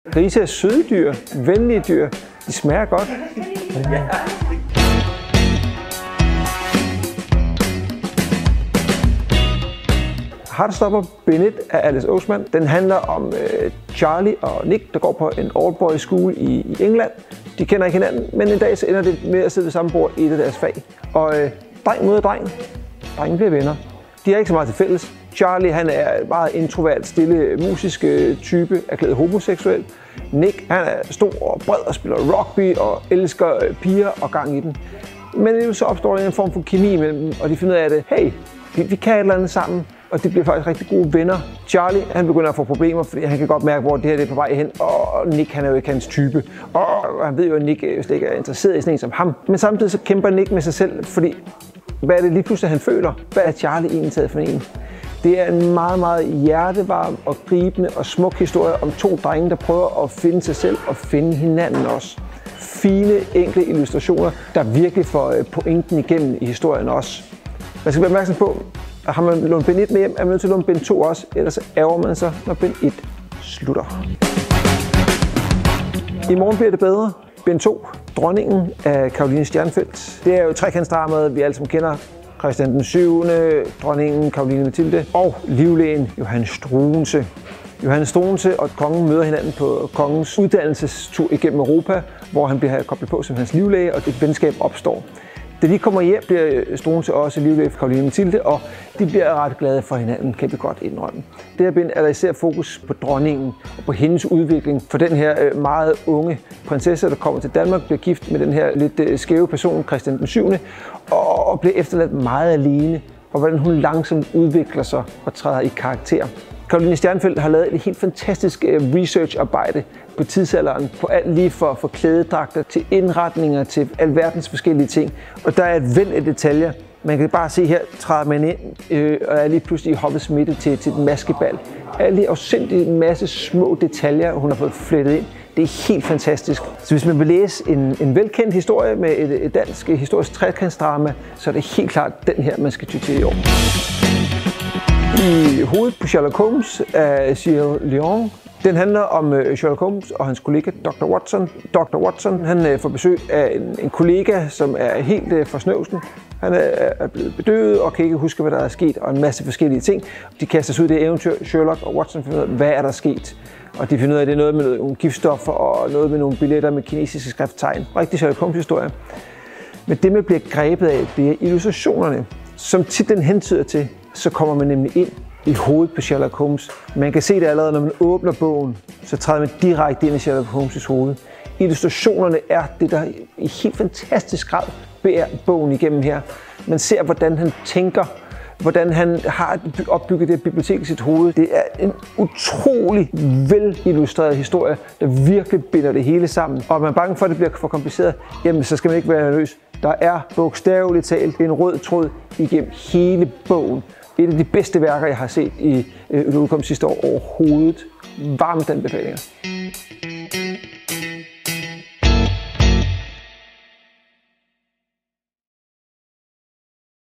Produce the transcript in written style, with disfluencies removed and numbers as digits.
Grise er søde dyr, venlige dyr. De smager godt. Ja. Heartstopper Bind 1 af Alice Oseman. Den handler om Charlie og Nick, der går på en old boy school i England. De kender ikke hinanden, men en dag så ender det med at sidde ved samme bord i et af deres fag. Og dreng møder dreng. Drengen bliver venner. De har ikke så meget til fælles. Charlie han er en meget introvert, stille, musisk type, erklæret homoseksuel. Nick han er stor og bred og spiller rugby og elsker piger og gang i den. Men så opstår der en form for kemi imellem dem, og de finder ud af det. Hey, vi kan et eller andet sammen. Og de bliver faktisk rigtig gode venner. Charlie, han begynder at få problemer, fordi han kan godt mærke, hvor det her er på vej hen. Og Nick, han er jo ikke hans type. Og han ved jo, at Nick slet ikke er interesseret i sådan en som ham. Men samtidig så kæmper Nick med sig selv, fordi hvad er det lige pludselig, han føler? Hvad er Charlie egentlig taget for en? Det er en meget, meget hjertevarm og gribende og smuk historie om to drenge, der prøver at finde sig selv og finde hinanden også. Fine, enkle illustrationer, der virkelig får pointen igennem i historien også. Man skal være opmærksom på, at har man lånt bind 1 med hjem, er man nødt til at låne bind 2 også, ellers så ærger man sig, når bind 1 slutter. I morgen bliver det bedre. Bind 2, Dronningen af Caroline Stjernfelt. Det er jo trekantsdramaet, vi alle sammen kender. Christian den 7., Dronningen, Caroline Mathilde og livlægen Johannes Struensee. Johannes Struensee og kongen møder hinanden på kongens uddannelsestur igennem Europa, hvor han bliver koblet på som hans livlæge, og et venskab opstår. Da de kommer hjem, bliver Struensee også livlæge for Caroline Mathilde, og de bliver ret glade for hinanden, kan vi godt indrømme. Det her bind er der især fokus på dronningen og på hendes udvikling. For den her meget unge prinsesse, der kommer til Danmark, bliver gift med den her lidt skæve person, Christian den 7., og bliver efterladt meget alene, og hvordan hun langsomt udvikler sig og træder i karakter. Caroline Stjernfelt har lavet et helt fantastisk researcharbejde på tidsalderen, på alt lige fra klædedragter til indretninger til alverdens forskellige ting. Og der er et væld af detaljer. Man kan bare se her, træder man ind og er lige pludselig i hoppets midte til den maskebal. Alle afsindige masse små detaljer, hun har fået flettet ind. Det er helt fantastisk. Så hvis man vil læse en velkendt historie med et dansk historisk trekantsdrama, så er det helt klart den her, man skal ty til i år. I hovedet på Sherlock Holmes af Cyril Leon. Den handler om Sherlock Holmes og hans kollega Dr. Watson. Dr. Watson han får besøg af en kollega, som er helt forsnøvsen. Han er blevet bedøvet og kan ikke huske, hvad der er sket, og en masse forskellige ting. De kaster sig ud i det eventyr. Sherlock og Watson finder ud af, hvad er der sket. Og de finder ud af, at det er noget med nogle giftstoffer og noget med nogle billetter med kinesiske skrifttegn. Rigtig Sherlock Holmes historie. Men det, man bliver grebet af, det er illustrationerne. Som titlen hentyder til, så kommer man nemlig ind i hovedet på Sherlock Holmes. Man kan se det allerede, når man åbner bogen, så træder man direkte ind i Sherlock Holmes' hoved. Illustrationerne er det, der i helt fantastisk grad bærer bogen igennem her. Man ser, hvordan han tænker, hvordan han har opbygget det bibliotek i sit hoved. Det er en utrolig velillustreret historie, der virkelig binder det hele sammen. Og er man bange for, at det bliver for kompliceret, jamen så skal man ikke være nervøs. Der er bogstaveligt talt en rød tråd igennem hele bogen. Et af de bedste værker, jeg har set i udkom sidste år overhovedet. Varmt anbefalinger.